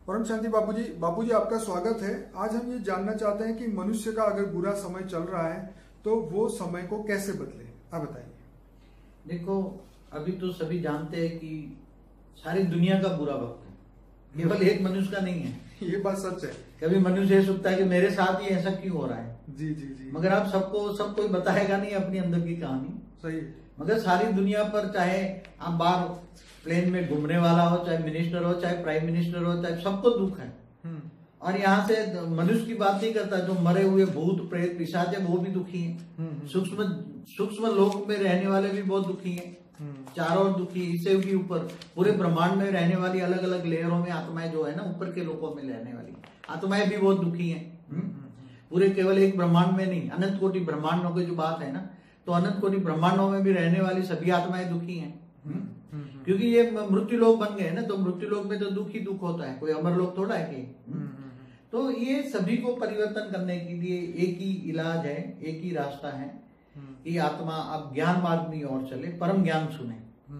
परम शांति बापूजी आपका स्वागत है। आज हम ये जानना चाहते हैं कि मनुष्य का अगर बुरा समय चल रहा है तो वो समय को कैसे बदले, आप बताइए। देखो, अभी तो सभी जानते हैं कि सारी दुनिया का बुरा वक्त है, केवल एक मनुष्य का नहीं है। ये बात सच है। कभी मनुष्य ये सोचता है कि मेरे साथ ही ऐसा क्यों हो रहा है। जी जी जी। मगर आप सब कोई बताएगा नहीं अपनी अंदर की कहानी। सही। मगर सारी दुनिया पर, चाहे आप बाहर प्लेन में घूमने वाला हो, चाहे मिनिस्टर हो, चाहे प्राइम मिनिस्टर हो, चाहे सबको दुख है। और यहाँ से मनुष्य की बात नहीं करता, जो मरे हुए भूत प्रेत पिशाच है वो भी दुखी है। सूक्ष्म लोक में रहने वाले भी बहुत दुखी हैं, चारों ओर दुखी। इससे भी ऊपर पूरे ब्रह्मांड में रहने वाली अलग अलग लेयरों में आत्माएं जो है ना, ऊपर के लोकों में रहने वाली आत्माएं भी बहुत दुखी हैं। पूरे केवल एक ब्रह्मांड में नहीं, अनंत कोटि ब्रह्मांडों की जो बात है ना, तो अनंत कोटि ब्रह्मांडों में भी रहने वाली सभी आत्माएं दुखी हैं। क्योंकि ये मृत्यु लोक बन गए ना, तो मृत्यु लोक में तो दुख ही दुख होता है, कोई अमर लोक थोड़ा है कि। तो ये सभी को परिवर्तन करने के लिए एक ही इलाज है, एक ही रास्ता है कि आत्मा अब ज्ञान मार्ग में और चले, परम ज्ञान सुने।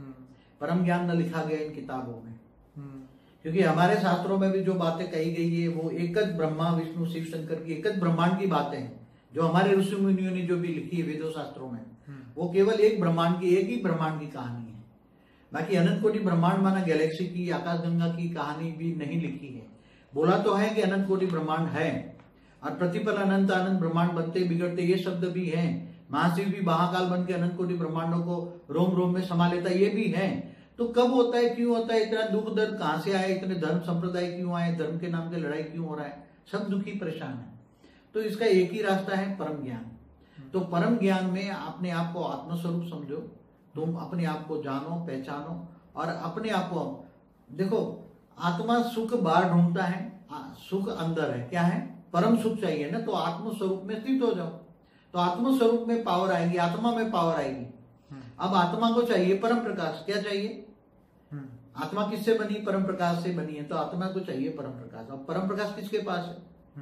परम ज्ञान न लिखा गया इन किताबों में, क्योंकि हमारे शास्त्रों में भी जो बातें कही गई है वो एकच ब्रह्मा विष्णु शिव शंकर की एकच ब्रह्मांड की बातें हैं। जो हमारे ऋषि मुनियों ने जो भी लिखी है वेदों शास्त्रों में, वो केवल एक ब्रह्मांड की, एक ही ब्रह्मांड की कहानी है। बाकी अनंत कोटि ब्रह्मांड माना गैलेक्सी की, आकाशगंगा की कहानी भी नहीं लिखी है। बोला तो है कि अनंत कोटि ब्रह्मांड है और प्रतिपल अनंत आनंद ब्रह्मांड बनते बिगड़ते, ये शब्द भी है। महाशिव भी महाकाल बन के अनंत कोटि ब्रह्मांडों को रोम रोम में समा लेता, ये भी है। तो कब होता है, क्यों होता है, इतना दुख दर्द कहां से आए, इतने धर्म संप्रदाय क्यों आए, धर्म के नाम पे लड़ाई क्यों हो रहा है, सब दुखी परेशान है। तो इसका एक ही रास्ता है, परम ज्ञान। तो परम ज्ञान में अपने आप को आत्मस्वरूप समझो, तुम अपने आप को जानो, पहचानो और अपने आप को देखो। आत्मा सुख बाहर ढूंढता है, सुख अंदर है। क्या है? परम सुख चाहिए ना, तो आत्म स्वरूप में स्थित हो जाओ, तो आत्म स्वरूप में पावर आएगी, आत्मा में पावर आएगी। अब आत्मा को चाहिए परम प्रकाश। क्या चाहिए? आत्मा किससे बनी? परम प्रकाश से बनी है, तो आत्मा को चाहिए परम प्रकाश। अब परम प्रकाश किसके पास है?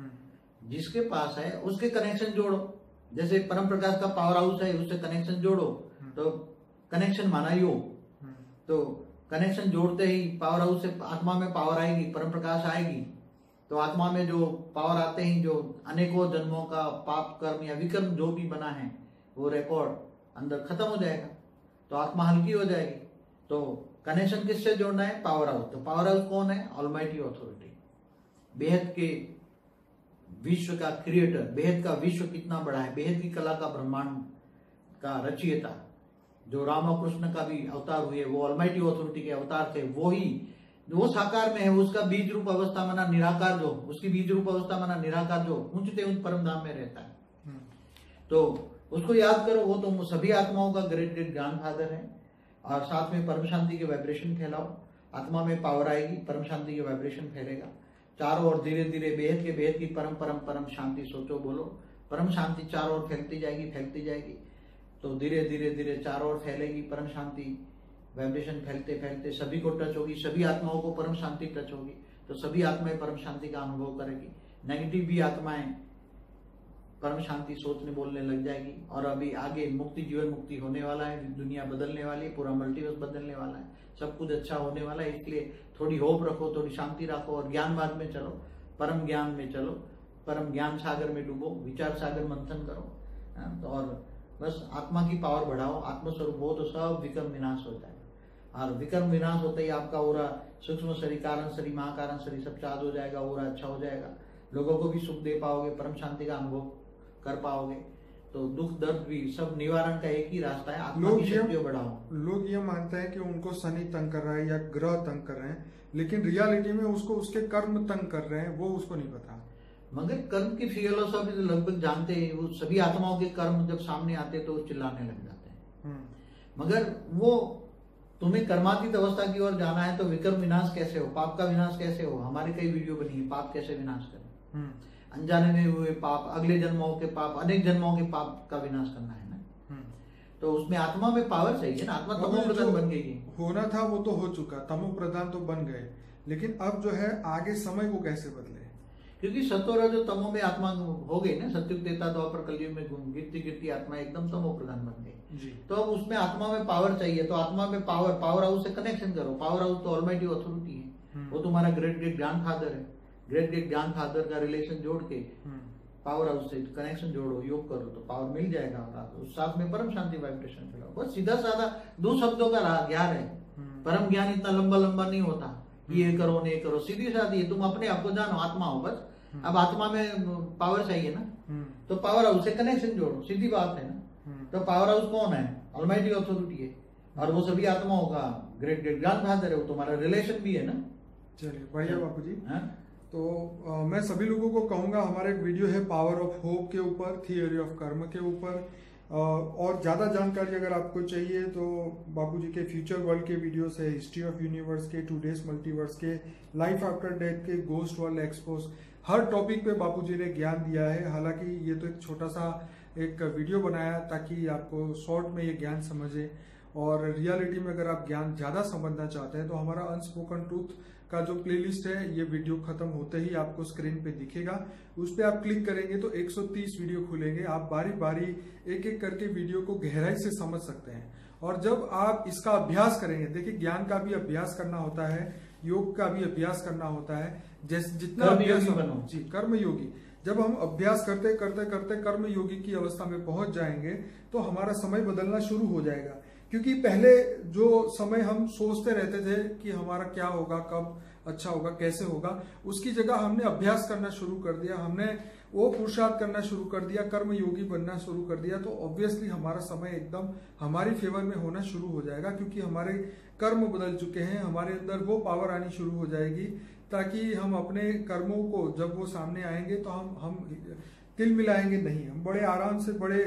जिसके पास है उसके कनेक्शन जोड़ो। जैसे परम प्रकाश का पावर हाउस है, उससे कनेक्शन जोड़ो, तो कनेक्शन माना योग। तो कनेक्शन जोड़ते ही पावर हाउस से आत्मा में पावर आएगी, परम प्रकाश आएगी। तो आत्मा में जो पावर आते ही, जो अनेकों जन्मों का पाप कर्म या विकर्म जो भी बना है वो रिकॉर्ड अंदर खत्म हो जाएगा, तो आत्मा हल्की हो जाएगी। तो कनेक्शन किससे जोड़ना है? Power house. तो पावर हाउस कौन है? ऑलमाइटी ऑथोरिटी, बेहद के विश्व का क्रिएटर। बेहद का विश्व कितना बड़ा है, बेहद की कला का ब्रह्मांड का रचयिता, जो राम और कृष्ण का भी अवतार हुए, वो ऑलमाइटी ऑथोरिटी के अवतार थे। वो साकार में है, उसका बीज रूप अवस्था माना निराकार, जो उसकी बीज रूप अवस्था माना निराकार, जो ऊंचते उन परम धाम में रहता है। तो उसको याद करो, वो तो सभी आत्माओं का ग्रेट ग्रेट ग्रैंड फादर है। और साथ में परम शांति के वाइब्रेशन फैलाओ, आत्मा में पावर आएगी, परम शांति के वाइब्रेशन फैलेगा चारों ओर। धीरे धीरे बेहद की परम परम परम शांति सोचो, बोलो। परम शांति चारों ओर फैलती जाएगी, फैलती जाएगी। तो धीरे धीरे धीरे चारों ओर फैलेगी परम शांति, वाइब्रेशन फैलते फैलते सभी को टच होगी, सभी आत्माओं को परम शांति टच होगी, तो सभी आत्माएं परम शांति का अनुभव करेगी। नेगेटिव भी आत्माएं परम शांति सोचने बोलने लग जाएगी। और अभी आगे मुक्ति, जीवन मुक्ति होने वाला है, दुनिया बदलने वाली है, पूरा मल्टीवर्स बदलने वाला है, सब कुछ अच्छा होने वाला है। इसलिए थोड़ी होप रखो, थोड़ी शांति रखो और ज्ञान मार्ग में चलो, परम ज्ञान में चलो, परम ज्ञान सागर में डूबो, विचार सागर मंथन करो और बस आत्मा की पावर बढ़ाओ, आत्मस्वरूप हो, तो सब विकर्म विनाश हो जाएगा। और विकर्म विनाश होते ही आपका ओरा सूक्ष्म शरीर, कारण शरीर, महाकारण शरीर सब चार्ज हो जाएगा, ओरा अच्छा हो जाएगा, लोगों को भी सुख दे पाओगे, परम शांति का अनुभव कर पाओगे। तो दुख दर्द भी सब निवारण का एक ही रास्ता है, आत्मा की शक्ति बढ़ाओ। लोग ये मानते हैं कि उनको शनि तंग कर रहा है या ग्रह तंग कर रहे हैं, लेकिन रियलिटी में उसको उसके कर्म तंग कर रहे हैं, वो उसको नहीं पता। मगर कर्म की फिलोसॉफी तो लगभग जानते हैं, वो सभी आत्माओं के कर्म जब सामने आते तो चिल्लाने लग जाते हैं। मगर वो तुम्हें कर्मातीत अवस्था की ओर जाना है, तो विकर्म विनाश कैसे हो, पाप का विनाश कैसे हो। हमारे कई वीडियो बनी है, पाप कैसे विनाश करें, अनजाने में हुए पाप, अगले जन्मों के पाप, अनेक जन्मों के पाप का विनाश करना है ना। तो उसमें आत्मा में पावर चाहिए ना, आत्मा तमो प्रधान बन गई है। होना था वो तो हो चुका, तमो प्रधान तो बन गए, लेकिन अब जो है आगे समय को कैसे बदले? क्योंकि सत्व रजो तमो में आत्मा हो गई ना, सत्युग त्रेता द्वापर कलयुग में गिरती गिरती आत्मा एकदम तमो प्रधान बन गई। तो अब उसमें आत्मा में पावर चाहिए, तो आत्मा में पावर हाउस से कनेक्शन करो। पावर हाउस तो ऑलमाइटी ऑथोरिटी है, वो तुम्हारा ग्रेट ग्रेट ग्रैंडफादर है। ग्रेट ग्रेट ग्रैंडफादर का रिलेशन जोड़ के पावर हाउस से कनेक्शन जोड़ो, योग करो तो पावर मिल जाएगा। और उस साथ में परम शांति वाइब्रेशन फैलाओ। बस सीधा साधा 2 शब्दों का ज्ञान है। परम ज्ञान इतना लंबा लंबा नहीं होता, ये करो नहीं करो, सीधी साधी तुम अपने आप को जानो, आत्मा हो बस। अब आत्मा में पावर चाहिए ना, तो पावर हाउस से कनेक्शन जोड़ो, सीधी बात है ना। तो पावर हाउस कौन है? ऑलमाइटी अथॉरिटी है, और वो सभी आत्माओं का ग्रेट ग्रेट ग्रैंडफादर है, वो तुम्हारा रिलेशन भी है ना। चलिए बढ़िया बापू जी। तो मैं सभी लोगों को कहूंगा, हमारा एक वीडियो है पावर ऑफ होप के ऊपर, थियोरी ऑफ कर्म के ऊपर। और ज्यादा जानकारी अगर आपको चाहिए तो बापू जी के फ्यूचर वर्ल्ड के वीडियोस है, हिस्ट्री ऑफ यूनिवर्स के, टूडेज मल्टीवर्स के, लाइफ आफ्टर डेथ के, गोस्ट वर्ल्ड एक्सपोज, हर टॉपिक पे बापू जी ने ज्ञान दिया है। हालांकि ये तो एक छोटा सा एक वीडियो बनाया ताकि आपको शॉर्ट में ये ज्ञान समझे, और रियलिटी में अगर आप ज्ञान ज्यादा समझना चाहते हैं तो हमारा अनस्पोकन ट्रूथ का जो प्लेलिस्ट है, ये वीडियो खत्म होते ही आपको स्क्रीन पे दिखेगा। उस पर आप क्लिक करेंगे तो 130 वीडियो खुलेंगे। आप बारी बारी एक एक करके वीडियो को गहराई से समझ सकते हैं। और जब आप इसका अभ्यास करेंगे, देखिए ज्ञान का भी अभ्यास करना होता है, योग का भी अभ्यास करना होता है। जैसे जितना अभ्यास जी कर्म योगी, जब हम अभ्यास करते करते करते कर्म योगी की अवस्था में पहुंच जाएंगे तो हमारा समय बदलना शुरू हो जाएगा। क्योंकि पहले जो समय हम सोचते रहते थे कि हमारा क्या होगा, कब अच्छा होगा, कैसे होगा, उसकी जगह हमने अभ्यास करना शुरू कर दिया, हमने वो पुरुषार्थ करना शुरू कर दिया, कर्म योगी बनना शुरू कर दिया, तो ऑब्वियसली हमारा समय एकदम हमारी फेवर में होना शुरू हो जाएगा। क्योंकि हमारे कर्म बदल चुके हैं, हमारे अंदर वो पावर आनी शुरू हो जाएगी, ताकि हम अपने कर्मों को जब वो सामने आएंगे तो हम तिल मिलाएंगे नहीं, हम बड़े आराम से, बड़े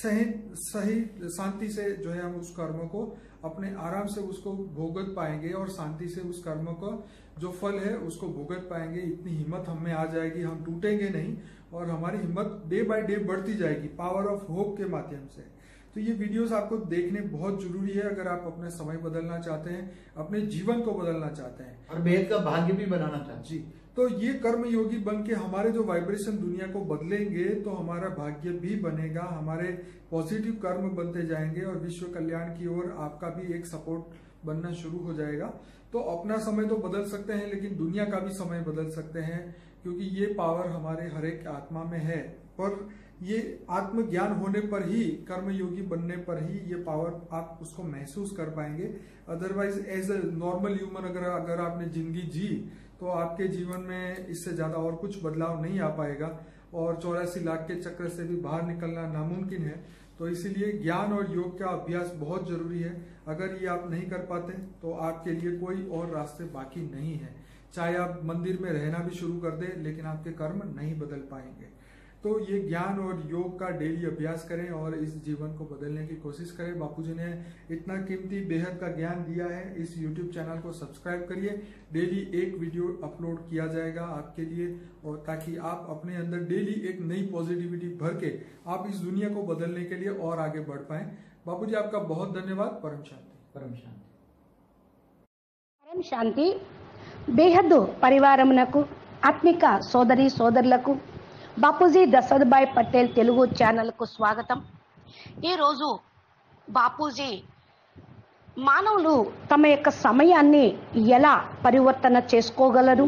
सही शांति से जो है हम उस कर्म को अपने आराम से उसको भोगत पाएंगे, और शांति से उस कर्म का जो फल है उसको भोगत पाएंगे। इतनी हिम्मत हमें आ जाएगी, हम टूटेंगे नहीं, और हमारी हिम्मत डे बाय डे बढ़ती जाएगी पावर ऑफ होप के माध्यम से। तो ये वीडियोस आपको देखने बहुत जरूरी है अगर आप अपने समय बदलना चाहते हैं, अपने जीवन को बदलना चाहते हैं, और बेहद का भाग्य भी बनाना चाहते हैं। जी, तो ये कर्म योगी बन के हमारे जो वाइब्रेशन दुनिया को बदलेंगे तो हमारा भाग्य भी बनेगा, हमारे पॉजिटिव कर्म बनते जाएंगे, और विश्व कल्याण की ओर आपका भी एक सपोर्ट बनना शुरू हो जाएगा। तो अपना समय तो बदल सकते हैं, लेकिन दुनिया का भी समय बदल सकते हैं, क्योंकि ये पावर हमारे हर एक आत्मा में है। पर ये आत्मज्ञान होने पर ही, कर्म योगी बनने पर ही ये पावर आप उसको महसूस कर पाएंगे। Otherwise as a normal human अगर आपने जिंदगी जी तो आपके जीवन में इससे ज्यादा और कुछ बदलाव नहीं आ पाएगा, और 84 लाख के चक्र से भी बाहर निकलना नामुमकिन है। तो इसीलिए ज्ञान और योग का अभ्यास बहुत जरूरी है। अगर ये आप नहीं कर पाते तो आपके लिए कोई और रास्ते बाकी नहीं है। चाहे आप मंदिर में रहना भी शुरू कर दें, लेकिन आपके कर्म नहीं बदल पाएंगे। तो ये ज्ञान और योग का डेली अभ्यास करें और इस जीवन को बदलने की कोशिश करें। बापूजी ने इतना कीमती बेहद का ज्ञान दिया है। इस YouTube चैनल को सब्सक्राइब करिए, डेली एक वीडियो अपलोड किया जाएगा आपके लिए, और ताकि आप अपने अंदर डेली एक नई पॉजिटिविटी भर के आप इस दुनिया को बदलने के लिए और आगे बढ़ पाए। बापूजी आपका बहुत धन्यवाद। परम शांति। परम शांति। परम शांति। బేహద్దు పరివారమునకు ఆత్మిక సోదరి సోదరులకు బాపూజీ దశరథభాయ్ పటేల్ తెలుగు ఛానల్కు స్వాగతం. ఈరోజు బాపూజీ మానవులు తమ యొక్క సమయాన్ని ఎలా పరివర్తన చేసుకోగలరు,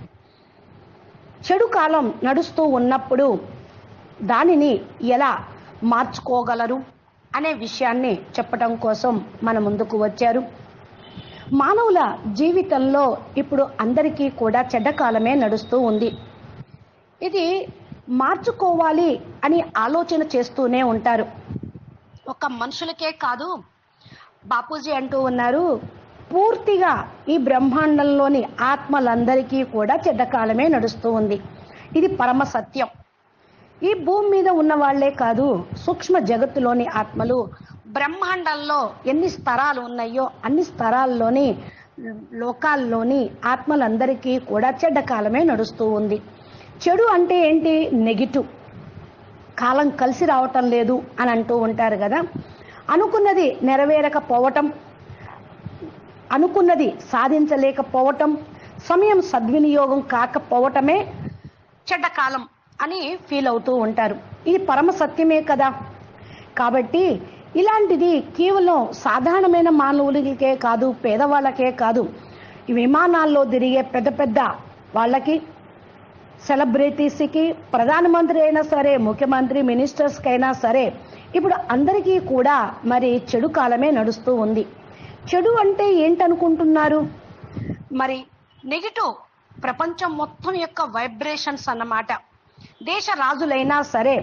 చెడు కాలం నడుస్తూ ఉన్నప్పుడు దానిని ఎలా మార్చుకోగలరు అనే విషయాన్ని చెప్పడం కోసం మన ముందుకు వచ్చారు. మానవుల జీవితంలో ఇప్పుడు అందరికీ కూడా చెడ్డ కాలమే నడుస్తూ ఉంది. ఇది మార్చుకోవాలి అని ఆలోచన చేస్తూనే ఉంటారు. ఒక మనుషులకే కాదు, బాపూజీ అంటూ ఉన్నారు, పూర్తిగా ఈ బ్రహ్మాండంలోని ఆత్మలందరికీ కూడా చెడ్డ కాలమే నడుస్తూ ఉంది. ఇది పరమ సత్యం. ఈ భూమి మీద ఉన్న వాళ్లే కాదు, సూక్ష్మ జగత్తులోని ఆత్మలు, బ్రహ్మాండంలో ఎన్ని స్తరాలు ఉన్నాయో అన్ని స్తరాల్లోని లోకాల్లోని ఆత్మలందరికీ కూడా చెడ్డ కాలమే నడుస్తూ ఉంది. చెడు అంటే ఏంటి? నెగిటివ్. కాలం కలిసి రావటం లేదు అని అంటూ ఉంటారు కదా. అనుకున్నది నెరవేరకపోవటం, అనుకున్నది సాధించలేకపోవటం, సమయం సద్వినియోగం కాకపోవటమే చెడ్డ కాలం అని ఫీల్ అవుతూ ఉంటారు. ఇది పరమ సత్యమే కదా. కాబట్టి ఇలాంటిది కేవలం సాధారణమైన మానవులకే కాదు, పేదవాళ్ళకే కాదు, ఈ విమానాల్లో తిరిగే పెద్ద పెద్ద వాళ్ళకి, సెలబ్రిటీస్కి, ప్రధానమంత్రి అయినా సరే, ముఖ్యమంత్రి, మినిస్టర్స్కి అయినా సరే ఇప్పుడు అందరికీ కూడా మరి చెడు కాలమే నడుస్తూ ఉంది. చెడు అంటే ఏంటనుకుంటున్నారు? మరి నెగిటివ్, ప్రపంచం మొత్తం యొక్క వైబ్రేషన్స్ అన్నమాట. దేశ రాజులైనా సరే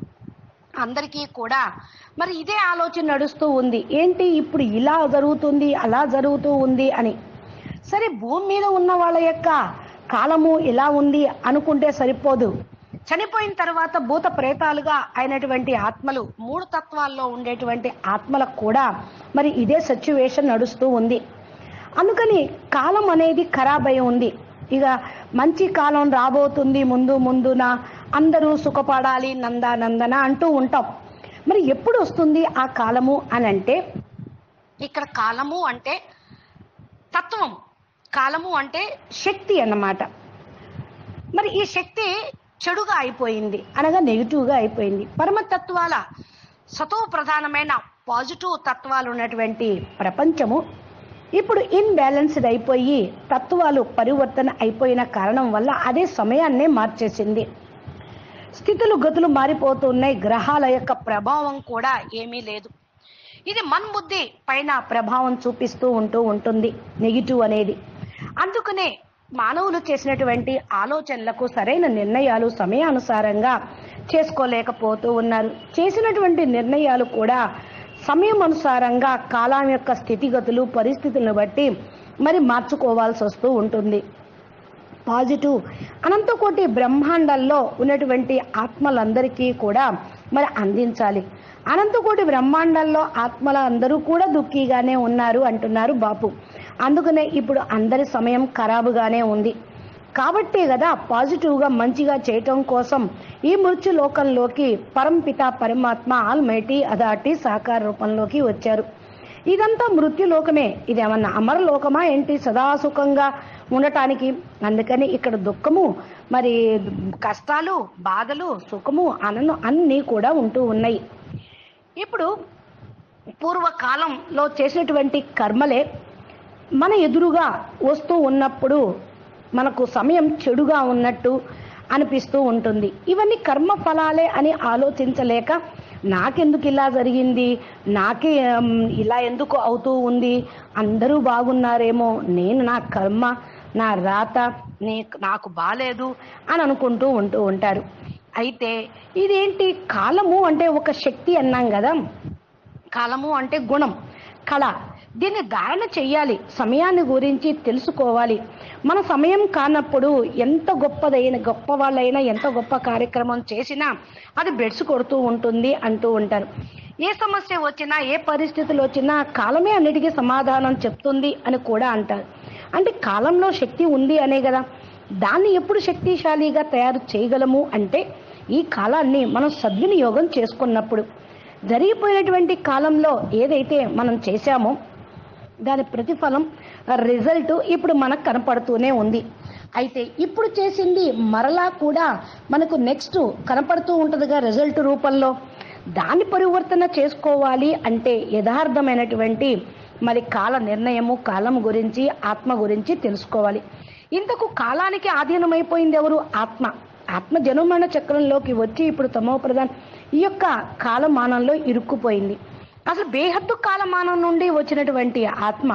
అందరికీ కూడా మరి ఇదే ఆలోచన నడుస్తూ ఉంది. ఏంటి ఇప్పుడు ఇలా జరుగుతుంది, అలా జరుగుతూ ఉంది అని. సరే, భూమి మీద ఉన్న వాళ్ళ యొక్క కాలము ఇలా ఉంది అనుకుంటే సరిపోదు. చనిపోయిన తర్వాత భూత ప్రేతాలుగా అయినటువంటి ఆత్మలు, 3 తత్వాల్లో ఉండేటువంటి ఆత్మలకు కూడా మరి ఇదే సిచ్యువేషన్ నడుస్తూ ఉంది. అందుకని కాలం అనేది ఖరాబ్ అయి ఉంది. ఇక మంచి కాలం రాబోతుంది ముందున, అందరూ సుఖపడాలి నందన అంటూ ఉంటాం. మరి ఎప్పుడు వస్తుంది ఆ కాలము అని అంటే, ఇక్కడ కాలము అంటే తత్వం, కాలము అంటే శక్తి అన్నమాట. మరి ఈ శక్తి చెడుగా అయిపోయింది, అనగా నెగిటివ్గా అయిపోయింది. పరమతత్వాల సతో ప్రధానమైన పాజిటివ్ తత్వాలు ఉన్నటువంటి ప్రపంచము ఇప్పుడు ఇన్బ్యాలెన్స్డ్ అయిపోయి తత్వాలు పరివర్తన అయిపోయిన కారణం వల్ల అదే సమయాన్నే మార్చేసింది. స్థితులు గతులు మారిపోతున్నాయి. గ్రహాల యొక్క ప్రభావం కూడా ఏమీ లేదు. ఇది మన్బుద్ధి పైన ప్రభావం చూపిస్తూ ఉంటుంది నెగిటివ్ అనేది. అందుకనే మానవులు చేసినటువంటి ఆలోచనలకు సరైన నిర్ణయాలు సమయానుసారంగా చేసుకోలేకపోతూ ఉన్నారు. చేసినటువంటి నిర్ణయాలు కూడా సమయం అనుసారంగా కాలం యొక్క స్థితిగతులు పరిస్థితులను బట్టి మరి మార్చుకోవాల్సి వస్తూ ఉంటుంది. పాజిటివ్ అనంతకోటి బ్రహ్మాండాల్లో ఉన్నటువంటి ఆత్మలందరికీ కూడా మరి అందించాలి. అనంతకోటి బ్రహ్మాండాల్లో ఆత్మల అందరూ కూడా దుఃఖీగానే ఉన్నారు అంటున్నారు బాపు. అందుకనే ఇప్పుడు అందరి సమయం ఖరాబుగానే ఉంది. కాబట్టే కదా పాజిటివ్గా మంచిగా చేయటం కోసం ఈ మృత్యు లోకంలోకి పరంపిత పరమాత్మ ఆల్మైటీ అథారిటీ సాకార రూపంలోకి వచ్చారు. ఇదంతా మృత్యులోకమే. ఇదేమన్నా అమరలోకమా ఏంటి సదాసుఖంగా ఉండటానికి? అందుకని ఇక్కడ దుఃఖము, మరి కష్టాలు, బాధలు, సుఖము, ఆనందం అన్నీ కూడా ఉంటూ ఉన్నాయి. ఇప్పుడు పూర్వకాలంలో చేసినటువంటి కర్మలే మన ఎదురుగా వస్తూ ఉన్నప్పుడు మనకు సమయం చెడుగా ఉన్నట్టు అనిపిస్తూ ఉంటుంది. ఇవన్నీ కర్మ ఫలాలే అని ఆలోచించలేక నాకెందుకు ఇలా జరిగింది, నాకే ఇలా ఎందుకు అవుతూ ఉంది, అందరూ బాగున్నారేమో, నేను నా కర్మ, నా రాత నాకు బాలేదు అని అనుకుంటూ ఉంటారు. అయితే ఇదేంటి? కాలము అంటే ఒక శక్తి అన్నాం కదా. కాలము అంటే గుణం, కళ. దీన్ని ధారణ చెయ్యాలి. సమయాన్ని గురించి తెలుసుకోవాలి. మన సమయం కానప్పుడు ఎంత గొప్ప వాళ్ళైనా ఎంత గొప్ప కార్యక్రమం చేసినా అది బెడ్స్ కొడుతూ ఉంటుంది అంటూ ఉంటారు. ఏ సమస్య వచ్చినా, ఏ పరిస్థితులు వచ్చినా కాలమే అన్నిటికీ సమాధానం చెప్తుంది అని కూడా అంటారు. అంటే కాలంలో శక్తి ఉంది అనే కదా. దాన్ని ఎప్పుడు శక్తిశాలిగా తయారు చేయగలము అంటే ఈ కాలాన్ని మనం సద్వినియోగం చేసుకున్నప్పుడు. జరిగిపోయినటువంటి కాలంలో ఏదైతే మనం చేశామో దాని ప్రతిఫలం, రిజల్ట్ ఇప్పుడు మనకు కనపడుతూనే ఉంది. అయితే ఇప్పుడు చేసింది మరలా కూడా మనకు నెక్స్ట్ కనపడుతూ ఉంటుందిగా రిజల్ట్ రూపంలో. దాన్ని పరివర్తన చేసుకోవాలి అంటే యథార్థమైనటువంటి మరి కాల నిర్ణయము, కాలం గురించి, ఆత్మ గురించి తెలుసుకోవాలి. ఇంతకు కాలానికి ఆధీనమైపోయింది ఎవరు? ఆత్మ. ఆత్మ జనుమరణ చక్రంలోకి వచ్చి ఇప్పుడు తమో ప్రధాన ఈ యొక్క కాలమానంలో ఇరుక్కుపోయింది. అసలు బేహద్దు కాలమానం నుండి వచ్చినటువంటి ఆత్మ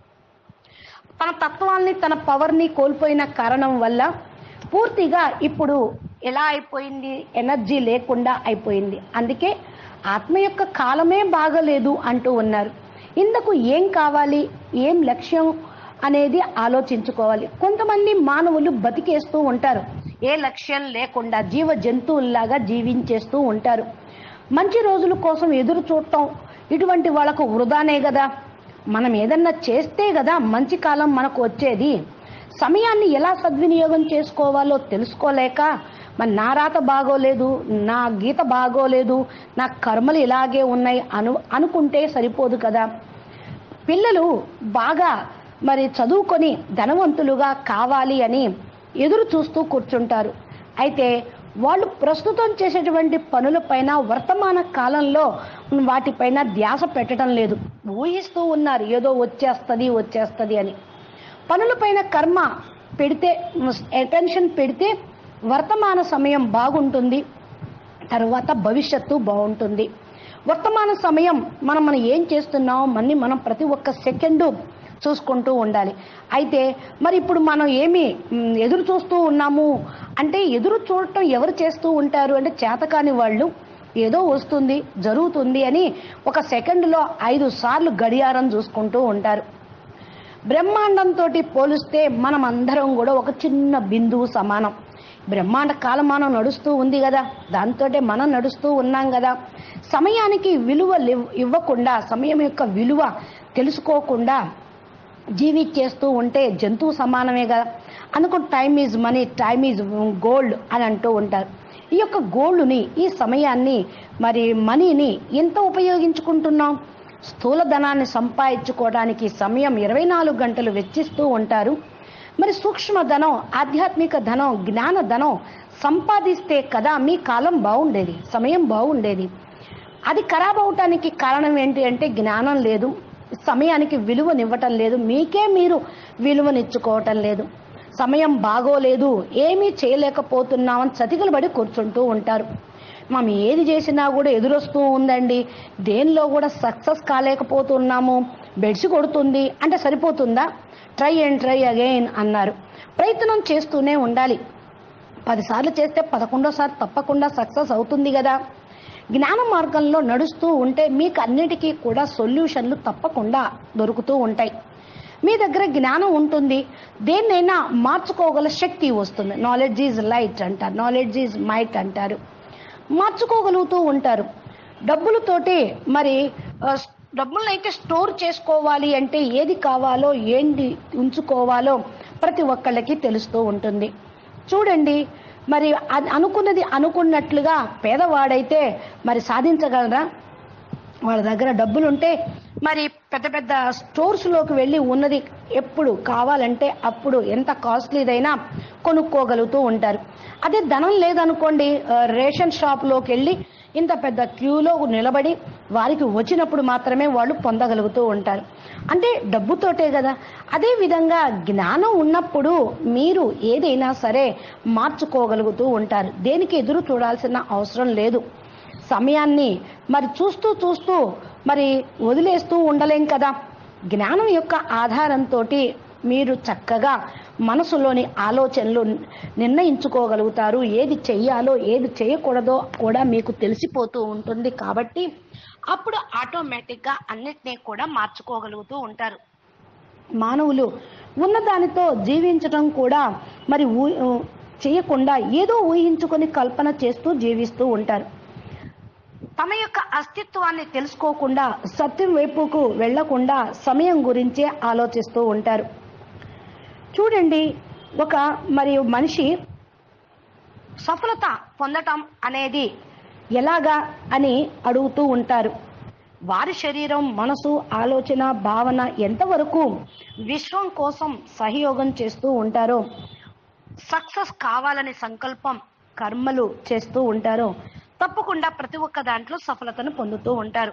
తన తత్వాన్ని, తన పవర్ని కోల్పోయిన కారణం వల్ల పూర్తిగా ఇప్పుడు ఎలా అయిపోయింది? ఎనర్జీ లేకుండా అయిపోయింది. అందుకే ఆత్మ యొక్క కాలమే బాగలేదు అంటూ ఉన్నారు. ఇందుకు ఏం కావాలి, ఏం లక్ష్యం అనేది ఆలోచించుకోవాలి. కొంతమంది మానవులు బతికేస్తూ ఉంటారు, ఏ లక్ష్యం లేకుండా జీవ జంతువుల్లాగా జీవించేస్తూ ఉంటారు. మంచి రోజుల కోసం ఎదురు చూడటం ఇటువంటి వాళ్ళకు వృధానే కదా. మనం ఏదన్నా చేస్తే కదా మంచి కాలం మనకు వచ్చేది. సమయాన్ని ఎలా సద్వినియోగం చేసుకోవాలో తెలుసుకోలేక మరి నా రాత బాగోలేదు, నా గీత బాగోలేదు, నా కర్మలు ఇలాగే ఉన్నాయి అనుకుంటే సరిపోదు కదా. పిల్లలు బాగా మరి చదువుకొని ధనవంతులుగా కావాలి అని ఎదురు చూస్తూ కూర్చుంటారు. అయితే వాళ్ళు ప్రస్తుతం చేసేటువంటి పనులపైన వర్తమాన కాలంలో వాటిపైన ధ్యాస పెట్టడం లేదు. ఊహిస్తూ ఉన్నారు ఏదో వచ్చేస్తుంది అని. పనులపైన కర్మ పెడితే, అటెన్షన్ పెడితే వర్తమాన సమయం బాగుంటుంది, తర్వాత భవిష్యత్తు బాగుంటుంది. వర్తమాన సమయం మనం ఏం చేస్తున్నామో మనం ప్రతి ఒక్క సెకండు చూసుకుంటూ ఉండాలి. అయితే మరి ఇప్పుడు మనం ఏమి ఎదురు చూస్తూ ఉన్నాము అంటే, ఎదురు చూడటం ఎవరు చేస్తూ ఉంటారు అంటే చేతకాని వాళ్ళు. ఏదో వస్తుంది జరుగుతుంది అని ఒక సెకండ్లో 5 సార్లు గడియారం చూసుకుంటూ ఉంటారు. బ్రహ్మాండంతో పోలిస్తే మనం అందరం కూడా ఒక చిన్న బిందువు సమానం. బ్రహ్మాండ కాలమానం నడుస్తూ ఉంది కదా, దాంతో మనం నడుస్తూ ఉన్నాం కదా. సమయానికి విలువ ఇవ్వకుండా, సమయం యొక్క విలువ తెలుసుకోకుండా జీవించేస్తూ ఉంటే జంతువు సమానమే కదా. అందుకు time is money, time is gold అని అంటూ ఉంటారు. ఈ యొక్క గోల్డ్ని, ఈ సమయాన్ని, మరి మనీని ఎంత ఉపయోగించుకుంటున్నాం? స్థూల ధనాన్ని సంపాదించుకోవడానికి సమయం 24 గంటలు వెచ్చిస్తూ ఉంటారు. మరి సూక్ష్మ ధనం, ఆధ్యాత్మిక ధనం, జ్ఞాన ధనం సంపాదిస్తే కదా మీ కాలం బాగుండేది, సమయం బాగుండేది. అది ఖరాబ్ అవటానికి కారణం ఏంటి అంటే జ్ఞానం లేదు, సమయానికి విలువనివ్వటం లేదు, మీకే మీరు విలువనిచ్చుకోవటం లేదు. సమయం బాగోలేదు, ఏమీ చేయలేకపోతున్నామని చతికిలు పడి కూర్చుంటూ ఉంటారు. మనం ఏది చేసినా కూడా ఎదురొస్తూ ఉందండి, దేనిలో కూడా సక్సెస్ కాలేకపోతున్నాము, బెడ్సి కొడుతుంది అంటే సరిపోతుందా? ట్రై అండ్ ట్రై అగైన్ అన్నారు. ప్రయత్నం చేస్తూనే ఉండాలి. 10 సార్లు చేస్తే 11వ తప్పకుండా సక్సెస్ అవుతుంది కదా. జ్ఞాన మార్గంలో నడుస్తూ ఉంటే మీకు అన్నిటికీ కూడా సొల్యూషన్లు తప్పకుండా దొరుకుతూ ఉంటాయి. మీ దగ్గర జ్ఞానం ఉంటుంది, దేన్నైనా మార్చుకోగల శక్తి వస్తుంది. నాలెడ్జ్ ఈజ్ లైట్ అంటారు, నాలెడ్జ్ ఈజ్ మైట్ అంటారు. మార్చుకోగలుగుతూ ఉంటారు. డబ్బులతోటి మరి డబ్బులనైతే స్టోర్ చేసుకోవాలి అంటే ఏది కావాలో, ఏంటి ఉంచుకోవాలో ప్రతి ఒక్కళ్ళకి తెలుస్తూ ఉంటుంది. చూడండి, మరి అనుకున్నది అనుకున్నట్లుగా పేదవాడైతే మరి సాధించగలరా? వాళ్ళ దగ్గర డబ్బులుంటే మరి పెద్ద పెద్ద స్టోర్స్లోకి వెళ్ళి ఉన్నది ఎప్పుడు కావాలంటే అప్పుడు ఎంత కాస్ట్లీదైనా కొనుక్కోగలుగుతూ ఉంటారు. అదే ధనం లేదనుకోండి, రేషన్ షాప్లోకి వెళ్ళి ఇంత పెద్ద క్యూలో నిలబడి వారికి వచ్చినప్పుడు మాత్రమే వాళ్ళు పొందగలుగుతూ ఉంటారు. అంటే డబ్బుతోటే కదా. అదే విధంగా జ్ఞానం ఉన్నప్పుడు మీరు ఏదైనా సరే మార్చుకోగలుగుతూ ఉంటారు. దేనికి ఎదురు చూడాల్సిన అవసరం లేదు. సమయాన్ని మరి చూస్తూ మరి వదిలేస్తూ ఉండలేం కదా. జ్ఞానం యొక్క ఆధారంతో మీరు చక్కగా మనసులోని ఆలోచనలు నిర్ణయించుకోగలుగుతారు. ఏది చెయ్యాలో ఏది చేయకూడదో కూడా మీకు తెలిసిపోతూ ఉంటుంది. కాబట్టి అప్పుడు ఆటోమేటిక్గా అన్నిటినీ కూడా మార్చుకోగలుగుతూ ఉంటారు. మానవులు ఉన్నదానితో జీవించడం కూడా మరి చేయకుండా ఏదో ఊహించుకొని కల్పన చేస్తూ జీవిస్తూ ఉంటారు. తమ యొక్క అస్తిత్వాన్ని తెలుసుకోకుండా, సత్యం వైపుకు వెళ్లకుండా సమయం గురించే ఆలోచిస్తూ ఉంటారు. చూడండి, ఒక మరియు మనిషి సఫలత పొందటం అనేది ఎలాగా అని అడుగుతూ ఉంటారు. వారి శరీరం, మనసు, ఆలోచన, భావన ఎంతవరకు విశ్వం కోసం సహయోగం చేస్తూ ఉంటారో, సక్సెస్ కావాలని సంకల్పం కర్మలు చేస్తూ ఉంటారో తప్పకుండా ప్రతి ఒక్క దాంట్లో సఫలతను పొందుతూ ఉంటారు.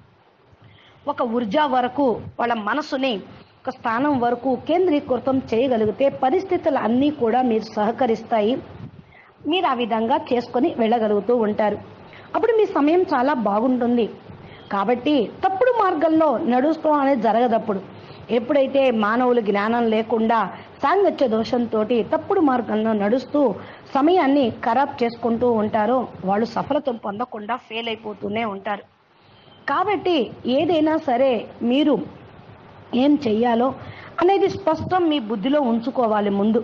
ఒక ఊర్జా వరకు వాళ్ళ మనసుని ఒక స్థానం వరకు కేంద్రీకృతం చేయగలిగితే పరిస్థితులు అన్నీ కూడా మీరు సహకరిస్తాయి. మీరు ఆ విధంగా చేసుకొని వెళ్ళగలుగుతూ ఉంటారు. అప్పుడు మీ సమయం చాలా బాగుంటుంది. కాబట్టి తప్పుడు మార్గంలో నడుస్తూ అనేది జరగదప్పుడు. ఎప్పుడైతే మానవులు జ్ఞానం లేకుండా సాంగత్య దోషంతో తప్పుడు మార్గంలో నడుస్తూ సమయాన్ని ఖరాబ్ చేసుకుంటూ ఉంటారో వాళ్ళు సఫలత పొందకుండా ఫెయిల్ అయిపోతూనే ఉంటారు. కాబట్టి ఏదైనా సరే మీరు ఏం చెయ్యాలో అనేది స్పష్టం మీ బుద్ధిలో ఉంచుకోవాలి. ముందు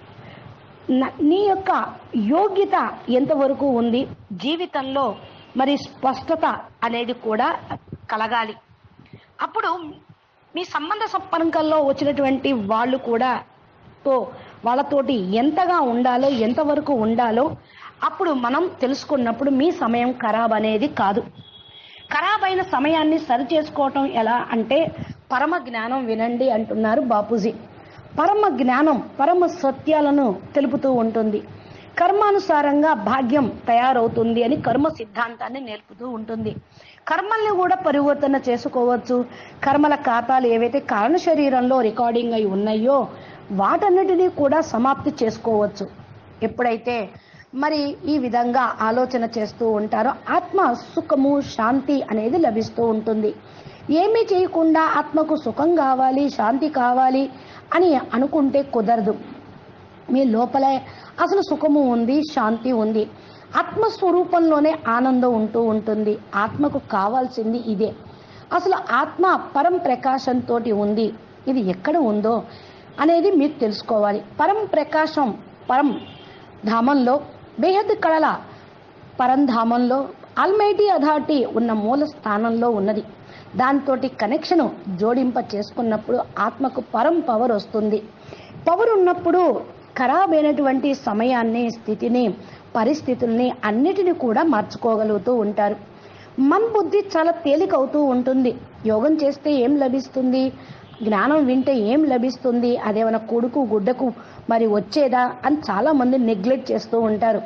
నీ యొక్క యోగ్యత ఎంతవరకు ఉంది, జీవితంలో మరి స్పష్టత అనేది కూడా కలగాలి. అప్పుడు మీ సంబంధ సంపర్కంలో వచ్చినటువంటి వాళ్ళు కూడా వాళ్ళతోటి ఎంతగా ఉండాలో, ఎంతవరకు ఉండాలో అప్పుడు మనం తెలుసుకున్నప్పుడు మీ సమయం ఖరాబ్ అనేది కాదు. ఖరాబ్ అయిన సమయాన్ని సరి చేసుకోవటం ఎలా అంటే పరమ జ్ఞానం వినండి అంటున్నారు బాపూజీ. పరమ జ్ఞానం పరమ సత్యాలను తెలుపుతూ ఉంటుంది. కర్మానుసారంగా భాగ్యం తయారవుతుంది అని కర్మ సిద్ధాంతాన్ని నేర్పుతూ ఉంటుంది. కర్మల్ని కూడా పరివర్తన చేసుకోవచ్చు. కర్మల ఖాతాలు ఏవైతే కారణ శరీరంలో రికార్డింగ్ అయి ఉన్నాయో వాటన్నిటినీ కూడా సమాప్తి చేసుకోవచ్చు. ఎప్పుడైతే మరి ఈ విధంగా ఆలోచన చేస్తూ ఉంటారో ఆత్మ సుఖము శాంతి అనేది లభిస్తూ ఉంటుంది. ఏమీ చేయకుండా ఆత్మకు సుఖం కావాలి, శాంతి కావాలి అని అనుకుంటే కుదరదు. మీ లోపలే అసలు సుఖము ఉంది, శాంతి ఉంది. ఆత్మస్వరూపంలోనే ఆనందం ఉంటూ ఉంటుంది. ఆత్మకు కావాల్సింది ఇదే. అసలు ఆత్మ పరం ప్రకాశంతో ఉంది. ఇది ఎక్కడ ఉందో అనేది మీరు తెలుసుకోవాలి. పరం ప్రకాశం పరం ధామంలో, బేహద్ కళల పరంధామంలో, ఆల్మైటీ అథారిటీ ఉన్న మూల స్థానంలో ఉన్నది. దాంతోటి కనెక్షన్ జోడింప చేసుకున్నప్పుడు ఆత్మకు పరం పవర్ వస్తుంది. పవర్ ఉన్నప్పుడు ఖరాబ్ అయినటువంటి సమయాన్ని, స్థితిని, పరిస్థితుల్ని అన్నిటిని కూడా మార్చుకోగలుగుతూ ఉంటారు. మన బుద్ధి చాలా తేలికవుతూ ఉంటుంది. యోగం చేస్తే ఏం లభిస్తుంది, జ్ఞానం వింటే ఏం లభిస్తుంది, అదేమైనా కొడుకు గుడ్డకు మరి వచ్చేదా అని చాలా మంది నెగ్లెక్ట్ చేస్తూ ఉంటారు.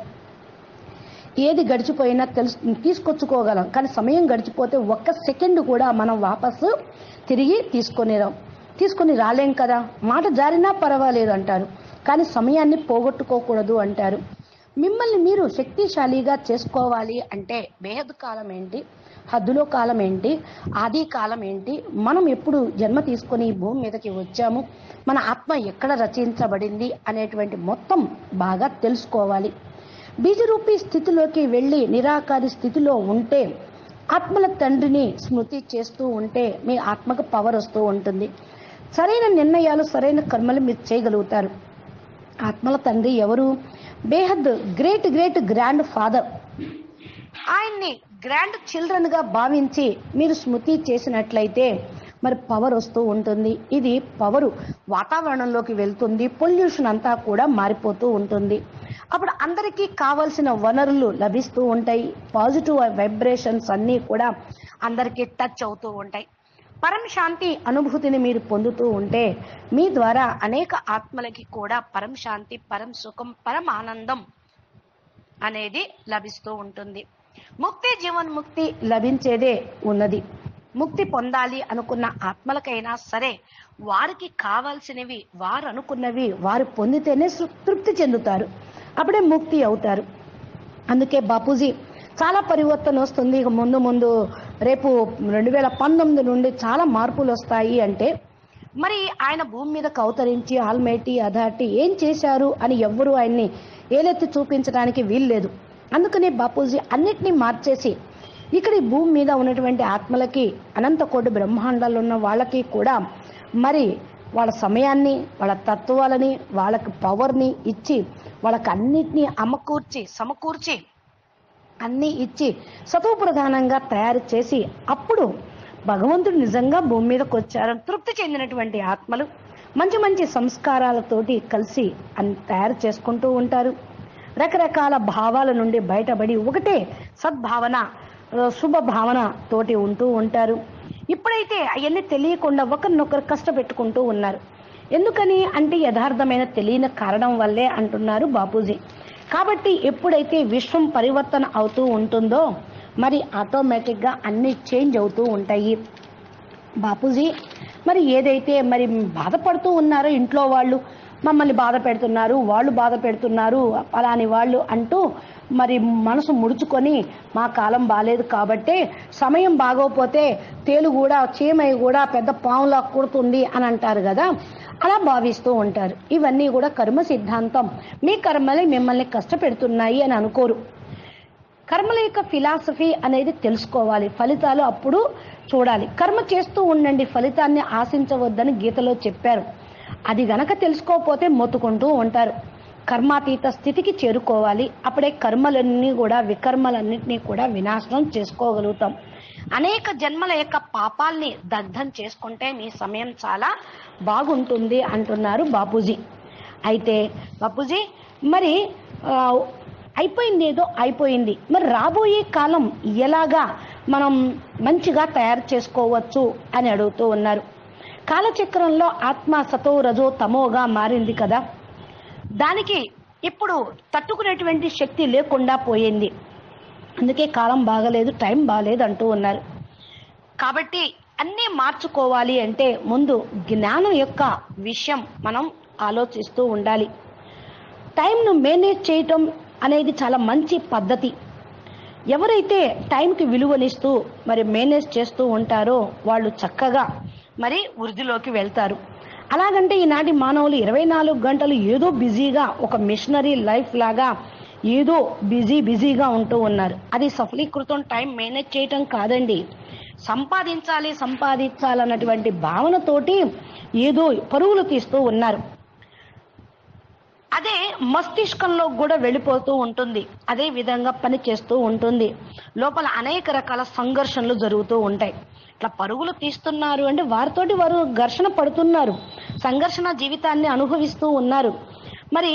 ఏది గడిచిపోయినా తీసుకొచ్చుకోగలం, కానీ సమయం గడిచిపోతే ఒక్క సెకండ్ కూడా మనం వాపసు తిరిగి తీసుకొని రాలేం కదా. మాట జారినా పర్వాలేదు అంటారు, కానీ సమయాన్ని పోగొట్టుకోకూడదు అంటారు. మిమ్మల్ని మీరు శక్తిశాలిగా చేసుకోవాలి అంటే బేహద్ కాలం ఏంటి, హద్దులో కాలం ఏంటి, ఆది కాలం ఏంటి, మనం ఎప్పుడు జన్మ తీసుకొని ఈ భూమి మీదకి వచ్చాము, మన ఆత్మ ఎక్కడ రచించబడింది అనేటువంటి మొత్తం బాగా తెలుసుకోవాలి. బీజరూపీ స్థితిలోకి వెళ్ళి నిరాకారి స్థితిలో ఉంటే, ఆత్మల తండ్రిని స్మృతి చేస్తూ ఉంటే మీ ఆత్మకు పవర్ వస్తూ ఉంటుంది. సరైన నిర్ణయాలు, సరైన కర్మలు మీరు చేయగలుగుతారు. ఆత్మల తండ్రి ఎవరు? బేహద్ గ్రేట్ గ్రేట్ గ్రాండ్ ఫాదర్. ఆయన్ని గ్రాండ్ చిల్డ్రన్ గా భావించి మీరు స్మృతి చేసినట్లయితే మరి పవర్ వస్తూ ఉంటుంది. ఇది పవరు వాతావరణంలోకి వెళ్తుంది. పొల్యూషన్ అంతా కూడా మారిపోతూ ఉంటుంది. అప్పుడు అందరికీ కావలసిన వనరులు లభిస్తూ ఉంటాయి. పాజిటివ్ వైబ్రేషన్స్ అన్నీ కూడా అందరికీ టచ్ అవుతూ ఉంటాయి. పరం శాంతి అనుభూతిని మీరు పొందుతూ ఉంటే మీ ద్వారా అనేక ఆత్మలకి కూడా పరం శాంతి, పరం సుఖం, పరం ఆనందం అనేది లభిస్తూ ఉంటుంది. ముక్తి, జీవన్ముక్తి లభించేదే ఉన్నది. ముక్తి పొందాలి అనుకున్న ఆత్మలకైనా సరే వారికి కావాల్సినవి, వారు అనుకున్నవి వారు పొందితేనే తృప్తి చెందుతారు. అప్పుడే ముక్తి అవుతారు. అందుకే బాపూజీ చాలా పరివర్తన వస్తుంది. ఇక ముందు రేపు 2019 నుండి చాలా మార్పులు వస్తాయి అంటే మరి ఆయన భూమి మీదకు అవతరించి ఆల్మైటీ అథారిటీ ఏం చేశారు అని ఎవ్వరూ ఆయన్ని ఏలెత్తి చూపించడానికి వీల్లేదు. అందుకనే బాపూజీ అన్నిటినీ మార్చేసి ఇక్కడ ఈ భూమి మీద ఉన్నటువంటి ఆత్మలకి, అనంత కోటి బ్రహ్మాండాలు ఉన్న వాళ్ళకి కూడా మరి వాళ్ళ సమయాన్ని, వాళ్ళ తత్వాలని, వాళ్ళకి పవర్ని ఇచ్చి వాళ్ళకి అన్నిటినీ సమకూర్చి అన్నీ ఇచ్చి సత్వ ప్రధానంగా తయారు చేసి అప్పుడు భగవంతుడు నిజంగా భూమి మీదకి వచ్చారని తృప్తి చెందినటువంటి ఆత్మలు మంచి మంచి సంస్కారాలతోటి కలిసి తయారు చేసుకుంటూ ఉంటారు. రకరకాల భావాల నుండి బయటపడి ఒకటే సద్భావన, శుభ భావన తోటి ఉంటూ ఉంటారు. ఇప్పుడైతే అవన్నీ తెలియకుండా ఒకరినొకరు కష్టపెట్టుకుంటూ ఉన్నారు. ఎందుకని అంటే యథార్థమైన తెలియని కారణం వల్లే అంటున్నారు బాపూజీ. కాబట్టి ఎప్పుడైతే విశ్వం పరివర్తన అవుతూ ఉంటుందో మరి ఆటోమేటిక్గా అన్ని చేంజ్ అవుతూ ఉంటాయి. బాపూజీ మరి ఏదైతే మరి బాధపడుతూ ఉన్నారో ఇంట్లో వాళ్ళు మమ్మల్ని బాధ పెడుతున్నారు, వాళ్ళు బాధ పెడుతున్నారు, అలాని వాళ్ళు అంటూ మరి మనసు ముడుచుకొని మా కాలం బాలేదు కాబట్టి సమయం బాగోపోతే తేలు కూడా, చీమయ్య కూడా పెద్ద పాములా కుడుతుంది అని అంటారు కదా, అలా భావిస్తూ ఉంటారు. ఇవన్నీ కూడా కర్మ సిద్ధాంతం. మీ కర్మలే మిమ్మల్ని కష్టపెడుతున్నాయి అని అనుకోరు. కర్మల యొక్క ఫిలాసఫీ అనేది తెలుసుకోవాలి. ఫలితాలు అప్పుడు చూడాలి. కర్మ చేస్తూ ఉండండి, ఫలితాన్ని ఆశించవద్దని గీతలో చెప్పారు. అది గనక తెలుసుకోకపోతే మొత్తుకుంటూ ఉంటారు. కర్మాతీత స్థితికి చేరుకోవాలి. అప్పుడే కర్మలన్నీ కూడా, వికర్మలన్నింటినీ కూడా వినాశనం చేసుకోగలుగుతాం. అనేక జన్మల యొక్క పాపాల్ని దగ్ధం చేసుకుంటే మీ సమయం చాలా బాగుంటుంది అంటున్నారు బాపూజీ. అయితే బాపూజీ మరి అయిపోయింది, ఏదో అయిపోయింది, మరి రాబోయే కాలం ఎలాగా మనం మంచిగా తయారు చేసుకోవచ్చు అని అడుగుతూ ఉన్నారు. కాలచక్రంలో ఆత్మ సతో రజో తమోగా మారింది కదా, దానికి ఇప్పుడు తట్టుకునేటువంటి శక్తి లేకుండా పోయింది. అందుకే కాలం బాగలేదు, టైం బాగలేదు అంటూ ఉన్నారు. కాబట్టి అన్నీ మార్చుకోవాలి అంటే ముందు జ్ఞానం యొక్క విషయం మనం ఆలోచిస్తూ ఉండాలి. టైంను మేనేజ్ చేయటం అనేది చాలా మంచి పద్ధతి. ఎవరైతే టైంకి విలువనిస్తూ మరి మేనేజ్ చేస్తూ ఉంటారో వాళ్ళు చక్కగా మరి వృద్ధిలోకి వెళ్తారు. అలాగంటే ఈనాటి మానవులు 24 గంటలు ఏదో బిజీగా, ఒక మిషనరీ లైఫ్ లాగా ఏదో బిజీగా ఉంటూ ఉన్నారు. అది సఫలీకృతం టైం మేనేజ్ చేయటం కాదండి. సంపాదించాలన్నటువంటి భావనతోటి ఏదో పరుగులు తీస్తూ ఉన్నారు. అదే మస్తిష్కంలో కూడా వెళ్ళిపోతూ ఉంటుంది. అదే విధంగా పని చేస్తూ ఉంటుంది. లోపల అనేక రకాల సంఘర్షణలు జరుగుతూ ఉంటాయి. ఇట్లా పరుగులు తీస్తున్నారు అంటే వారితోటి వారు ఘర్షణ పడుతున్నారు, సంఘర్షణ జీవితాన్ని అనుభవిస్తూ ఉన్నారు. మరి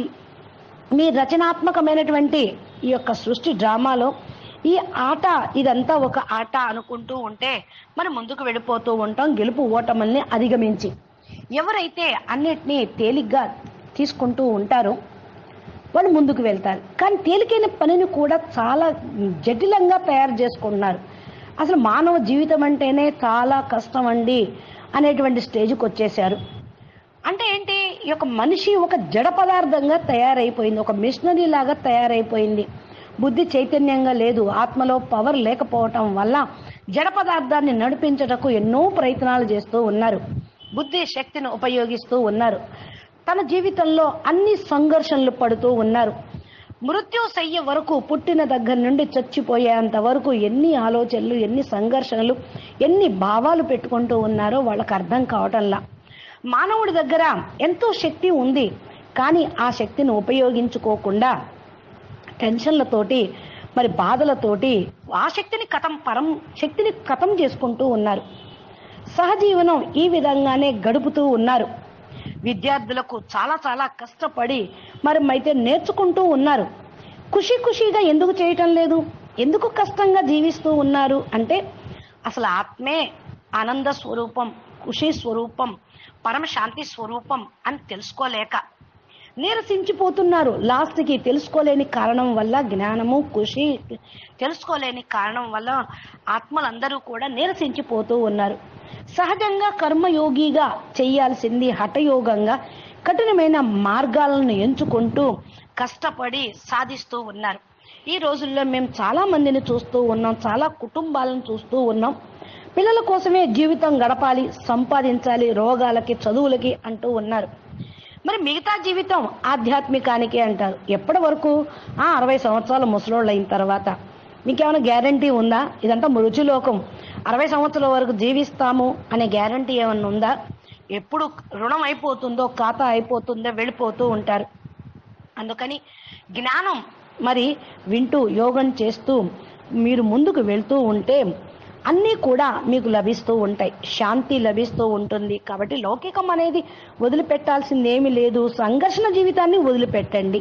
మీ రచనాత్మకమైనటువంటి ఈ యొక్క సృష్టి డ్రామాలో ఈ ఆట, ఇదంతా ఒక ఆట అనుకుంటూ ఉంటే మనం ముందుకు వెళ్ళిపోతూ ఉంటాం, గెలుపు ఓటముల్ని అధిగమించి. ఎవరైతే అన్నిటినీ తేలిగ్గా తీసుకుంటూ ఉంటారో వాళ్ళు ముందుకు వెళ్తారు. కానీ తేలికైన పనిని కూడా చాలా జటిలంగా తయారు చేసుకుంటున్నారు. అసలు మానవ జీవితం అంటేనే చాలా కష్టం అండి అనేటువంటి స్టేజ్కి వచ్చేసారు. అంటే ఏంటి, ఈ యొక్క మనిషి ఒక జడ పదార్థంగా తయారైపోయింది, ఒక మిషనరీ లాగా తయారైపోయింది. బుద్ధి చైతన్యంగా లేదు, ఆత్మలో పవర్ లేకపోవటం వల్ల జడ పదార్థాన్ని నడిపించటకు ఎన్నో ప్రయత్నాలు చేస్తూ ఉన్నారు, బుద్ధి శక్తిని ఉపయోగిస్తూ ఉన్నారు. తన జీవితంలో అన్ని సంఘర్షణలు పడుతూ ఉన్నారు. మృత్యుశయ్య వరకు, పుట్టిన దగ్గర నుండి చచ్చిపోయేంత వరకు ఎన్ని ఆలోచనలు, ఎన్ని సంఘర్షణలు, ఎన్ని భావాలు పెట్టుకుంటూ ఉన్నారో వాళ్ళకి అర్థం కావటంలా. మానవుడి దగ్గర ఎంతో శక్తి ఉంది, కానీ ఆ శక్తిని ఉపయోగించుకోకుండా టెన్షన్లతోటి, మరి బాధలతోటి ఆ శక్తిని కథం చేసుకుంటూ ఉన్నారు. సహజీవనం ఈ విధంగానే గడుపుతూ ఉన్నారు. విద్యార్థులకు చాలా చాలా కష్టపడి అయితే నేర్చుకుంటూ ఉన్నారు. ఖుషీగా ఎందుకు చేయటం లేదు, ఎందుకు కష్టంగా జీవిస్తూ ఉన్నారు అంటే అసలు ఆత్మే ఆనంద స్వరూపం, ఖుషి స్వరూపం, పరమశాంతి స్వరూపం అని తెలుసుకోలేక నీరసించిపోతున్నారు. లాస్ట్కి తెలుసుకోలేని కారణం వల్ల, జ్ఞానము ఖుషి తెలుసుకోలేని కారణం వల్ల ఆత్మలందరూ కూడా నీరసించిపోతూ ఉన్నారు. సహజంగా కర్మయోగిగా చేయాల్సింది హఠయోగంగా కఠినమైన మార్గాలను ఎంచుకుంటూ కష్టపడి సాధిస్తూ ఉన్నారు. ఈ రోజుల్లో మేము చాలా మందిని చూస్తూ ఉన్నాం, చాలా కుటుంబాలను చూస్తూ ఉన్నాం. పిల్లల కోసమే జీవితం గడపాలి, సంపాదించాలి, రోగాలకి, చదువులకి అంటూ ఉన్నారు. మరి మిగతా జీవితం ఆధ్యాత్మికానికి అంటారు. ఎప్పటి వరకు? 60 సంవత్సరాల ముసలోళ్ళు అయిన తర్వాత. మీకేమైనా గ్యారంటీ ఉందా? ఇదంతా మృత్యులోకం, 60 సంవత్సరాల వరకు జీవిస్తాము అనే గ్యారంటీ ఏమన్నా ఉందా? ఎప్పుడు రుణం అయిపోతుందో, ఖాతా అయిపోతుందో వెళ్ళిపోతూ ఉంటారు. అందుకని జ్ఞానం మరి వింటూ, యోగం చేస్తూ మీరు ముందుకు వెళ్తూ ఉంటే అన్నీ కూడా మీకు లభిస్తూ ఉంటాయి, శాంతి లభిస్తూ ఉంటుంది. కాబట్టి లౌకికం అనేది వదిలిపెట్టాల్సింది ఏమీ లేదు. సంఘర్షణ జీవితాన్ని వదిలిపెట్టండి.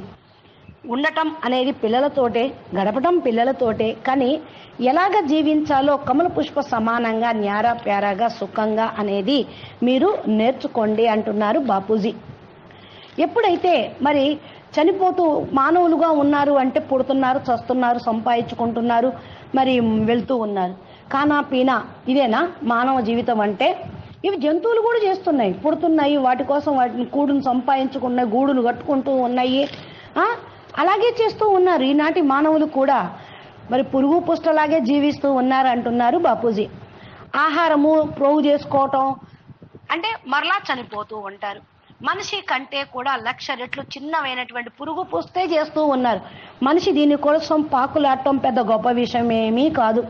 ఉండటం అనేది పిల్లలతోటే, గడపటం పిల్లలతోటే. కానీ ఎలాగ జీవించాలో కమల పుష్ప సమానంగా, న్యారా ప్యారాగా, సుఖంగా అనేది మీరు నేర్చుకోండి అంటున్నారు బాపూజీ. ఎప్పుడైతే మరి చనిపోతూ మానవులుగా ఉన్నారు అంటే పుడుతున్నారు, చస్తున్నారు, సంపాదించుకుంటున్నారు, మరి వెళ్తూ ఉన్నారు. కానా పీనా ఇదేనా మానవ జీవితం అంటే? ఇవి జంతువులు కూడా చేస్తున్నాయి, పుడుతున్నాయి, వాటి కోసం వాటిని కూడును సంపాదించుకున్నాయి, గూడును కట్టుకుంటూ ఉన్నాయి. అలాగే చేస్తూ ఉన్నారు ఈనాటి మానవులు కూడా. మరి పురుగు పుష్టలాగే జీవిస్తూ ఉన్నారు అంటున్నారు బాపూజీ. ఆహారము ప్రోగు చేసుకోవటం అంటే మరలా చనిపోతూ ఉంటారు. మనిషి కంటే కూడా 1,00,000 రెట్లు చిన్నమైనటువంటి పురుగు పుస్తే చేస్తూ ఉన్నారు. మనిషి దీనికోసం పాకులాడటం పెద్ద గొప్ప విషయం ఏమీ కాదు.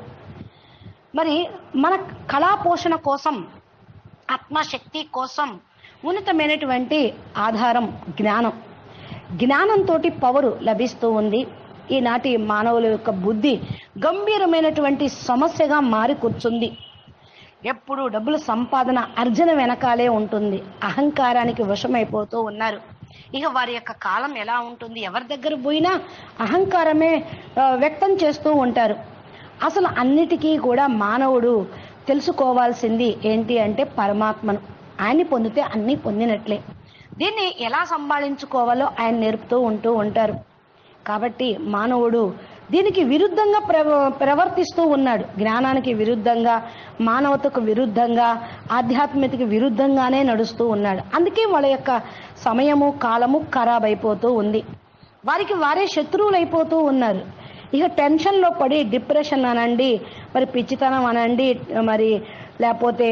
మరి మన కళా పోషణ కోసం, ఆత్మశక్తి కోసం ఉన్నతమైనటువంటి ఆధారం జ్ఞానం. జ్ఞానంతో పవరు లభిస్తూ ఉంది. ఈనాటి మానవుల యొక్క బుద్ధి గంభీరమైనటువంటి సమస్యగా మారి కూర్చుంది. ఎప్పుడు డబ్బుల సంపాదన, అర్జన వెనకాలే ఉంటుంది. అహంకారానికి వశమైపోతూ ఉన్నారు. ఇక వారి యొక్క కాలం ఎలా ఉంటుంది? ఎవరి దగ్గర పోయినా అహంకారమే వ్యక్తం చేస్తూ ఉంటారు. అసలు అన్నిటికీ కూడా మానవుడు తెలుసుకోవాల్సింది ఏంటి అంటే పరమాత్మను. ఆయన్ని పొందితే అన్నీ పొందినట్లే. దీన్ని ఎలా సంభాళించుకోవాలో ఆయన నేర్పుతూ ఉంటూ ఉంటారు. కాబట్టి మానవుడు దీనికి విరుద్ధంగా ప్రవర్తిస్తూ ఉన్నాడు. జ్ఞానానికి విరుద్ధంగా, మానవతకు విరుద్ధంగా, ఆధ్యాత్మికతకు విరుద్ధంగానే నడుస్తూ ఉన్నాడు. అందుకే వాళ్ళ యొక్క సమయము కాలము ఖరాబ్ అయిపోతూ ఉంది. వారికి వారే శత్రువులు అయిపోతూ ఉన్నారు. ఇక టెన్షన్లో పడి డిప్రెషన్ అనండి, మరి పిచ్చితనం అనండి, మరి లేకపోతే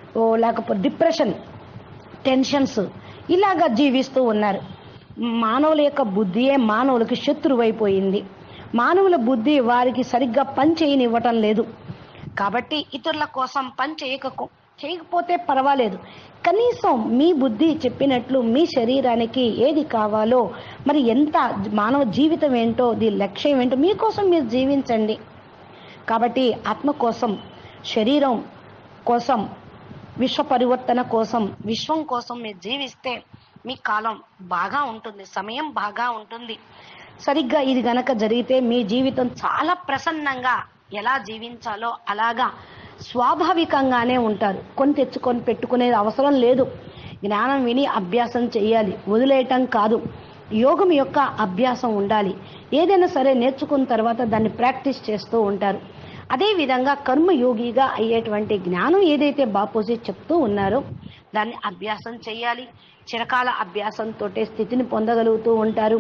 డిప్రెషన్, టెన్షన్స్ ఇలాగా జీవిస్తూ ఉన్నారు. మానవుల యొక్క బుద్ధియే మానవులకు శత్రువైపోయింది. మానవుల బుద్ధి వారికి సరిగ్గా పని చేయనివ్వటం లేదు. కాబట్టి ఇతరుల కోసం పని చేయకపోతే పర్వాలేదు, కనీసం మీ బుద్ధి చెప్పినట్లు మీ శరీరానికి ఏది కావాలో, మరి ఎంత మానవ జీవితం ఏంటో, దీని లక్ష్యం ఏంటో మీకోసం మీరు జీవించండి. కాబట్టి ఆత్మ కోసం, శరీరం కోసం, విశ్వ పరివర్తన కోసం, విశ్వం కోసం మీరు జీవిస్తే మీ కాలం బాగా ఉంటుంది, సమయం బాగా ఉంటుంది. సరిగ్గా ఇది గనక జరిగితే మీ జీవితం చాలా ప్రసన్నంగా ఎలా జీవించాలో అలాగా స్వాభావికంగానే ఉంటారు. కొని తెచ్చుకొని పెట్టుకునేది అవసరం లేదు. జ్ఞానం విని అభ్యాసం చేయాలి, వదిలేయటం కాదు. యోగం యొక్క అభ్యాసం ఉండాలి. ఏదైనా సరే నేర్చుకున్న తర్వాత దాన్ని ప్రాక్టీస్ చేస్తూ ఉంటారు. అదేవిధంగా కర్మయోగిగా అయ్యేటువంటి జ్ఞానం ఏదైతే బాపూజీ చెప్తూ ఉన్నారో దాన్ని అభ్యాసం చేయాలి. చిరకాల అభ్యాసంతో స్థితిని పొందగలుగుతూ ఉంటారు.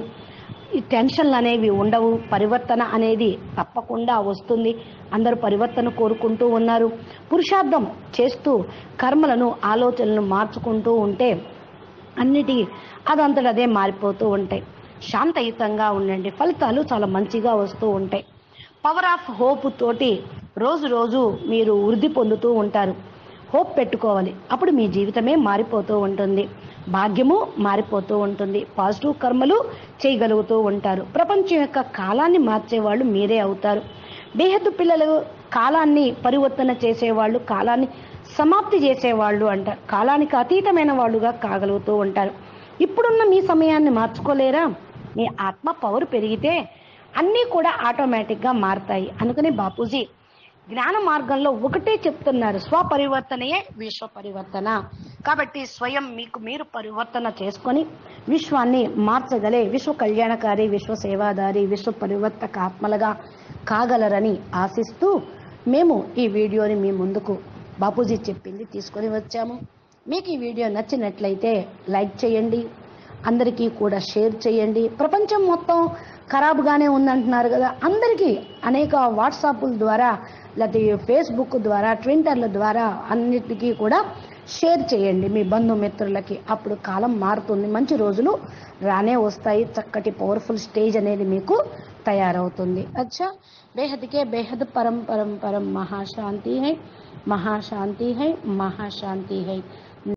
ఈ టెన్షన్లు అనేవి ఉండవు. పరివర్తన అనేది తప్పకుండా వస్తుంది. అందరూ పరివర్తన కోరుకుంటూ ఉన్నారు. పురుషార్థం చేస్తూ కర్మలను, ఆలోచనలను మార్చుకుంటూ ఉంటే అన్నిటి అదంతటదే మారిపోతూ ఉంటాయి. శాంతయుతంగా ఉండండి, ఫలితాలు చాలా మంచిగా వస్తూ ఉంటాయి. పవర్ ఆఫ్ హోప్ తోటి రోజు రోజు మీరు వృద్ధి పొందుతూ ఉంటారు. హోప్ పెట్టుకోవాలి, అప్పుడు మీ జీవితమే మారిపోతూ ఉంటుంది. భాగ్యము మారిపోతూ ఉంటుంది. పాజిటివ్ కర్మలు చేయగలుగుతూ ఉంటారు. ప్రపంచం యొక్క కాలాన్ని మార్చేవాళ్ళు మీరే అవుతారు. బేహద్దు పిల్లలు కాలాన్ని పరివర్తన చేసేవాళ్ళు, కాలాన్ని సమాప్తి చేసేవాళ్ళు అంటారు. కాలానికి అతీతమైన వాళ్ళుగా కాగలుగుతూ ఉంటారు. ఇప్పుడున్న మీ సమయాన్ని మార్చుకోలేరా? మీ ఆత్మ పవర్ పెరిగితే అన్నీ కూడా ఆటోమేటిక్గా మారుతాయి. అందుకని బాపూజీ జ్ఞాన మార్గంలో ఒకటే చెప్తున్నారు, స్వపరివర్తనయే విశ్వ పరివర్తన. కాబట్టి స్వయం మీకు మీరు పరివర్తన చేసుకొని విశ్వాన్ని మార్చగలే విశ్వ కళ్యాణకారి, విశ్వ సేవాదారి, విశ్వ పరివర్తక ఆత్మలుగా కాగలరని ఆశిస్తూ మేము ఈ వీడియోని మీ ముందుకు బాపూజీ చెప్పింది తీసుకొని వచ్చాము. మీకు ఈ వీడియో నచ్చినట్లయితే లైక్ చేయండి, అందరికీ కూడా షేర్ చేయండి. ప్రపంచం మొత్తం ఖరాబ్గానే ఉందంటున్నారు కదా, అందరికీ అనేక వాట్సాప్ల ద్వారా, లేకపోతే ఫేస్బుక్ ద్వారా, ట్విట్టర్ల ద్వారా అన్నిటికీ కూడా షేర్ చేయండి మీ బంధుమిత్రులకి. అప్పుడు కాలం మారుతుంది, మంచి రోజులు రానే వస్తాయి. చక్కటి పవర్ఫుల్ స్టేజ్ అనేది మీకు తయారవుతుంది. అచ్చా, బేహద్కే బేహద్ పరం పరం పరం మహాశాంతి హై, మహాశాంతి హై, మహాశాంతి హై.